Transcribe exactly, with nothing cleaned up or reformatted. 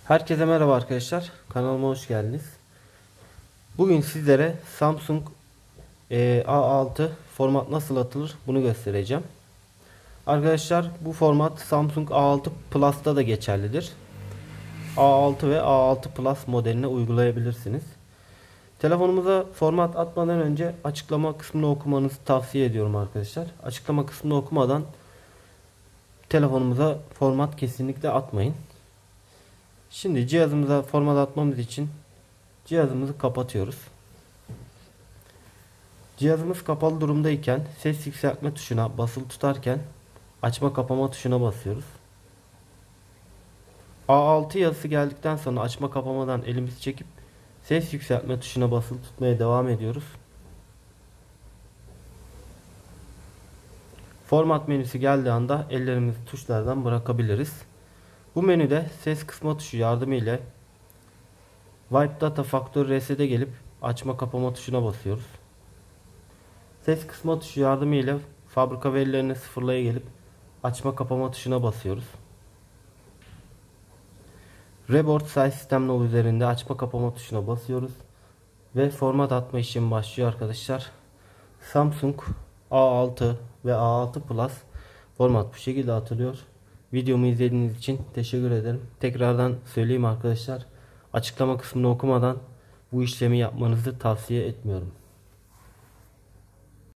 Herkese merhaba arkadaşlar. Kanalıma hoş geldiniz. Bugün sizlere Samsung e, A altı format nasıl atılır bunu göstereceğim. Arkadaşlar bu format Samsung A altı Plus'ta da geçerlidir. A altı ve A altı Plus modeline uygulayabilirsiniz. Telefonumuza format atmadan önce açıklama kısmını okumanızı tavsiye ediyorum arkadaşlar. Açıklama kısmını okumadan telefonumuza format kesinlikle atmayın. Şimdi cihazımıza format atmamız için cihazımızı kapatıyoruz. Cihazımız kapalı durumdayken ses yükseltme tuşuna basılı tutarken açma kapama tuşuna basıyoruz. A altı yazısı geldikten sonra açma kapamadan elimizi çekip ses yükseltme tuşuna basılı tutmaya devam ediyoruz. Format menüsü geldiği anda ellerimizi tuşlardan bırakabiliriz. Bu menüde ses kısma tuşu yardımıyla Wipe Data Factory Reset'e gelip açma kapama tuşuna basıyoruz. Ses kısma tuşu yardımıyla fabrika verilerini sıfırlaya gelip açma kapama tuşuna basıyoruz. Reboot Size System Node üzerinde açma kapama tuşuna basıyoruz. Ve format atma işlemi başlıyor arkadaşlar. Samsung A altı ve A altı Plus format bu şekilde atılıyor. Videomu izlediğiniz için teşekkür ederim. Tekrardan söyleyeyim arkadaşlar. Açıklama kısmını okumadan bu işlemi yapmanızı tavsiye etmiyorum.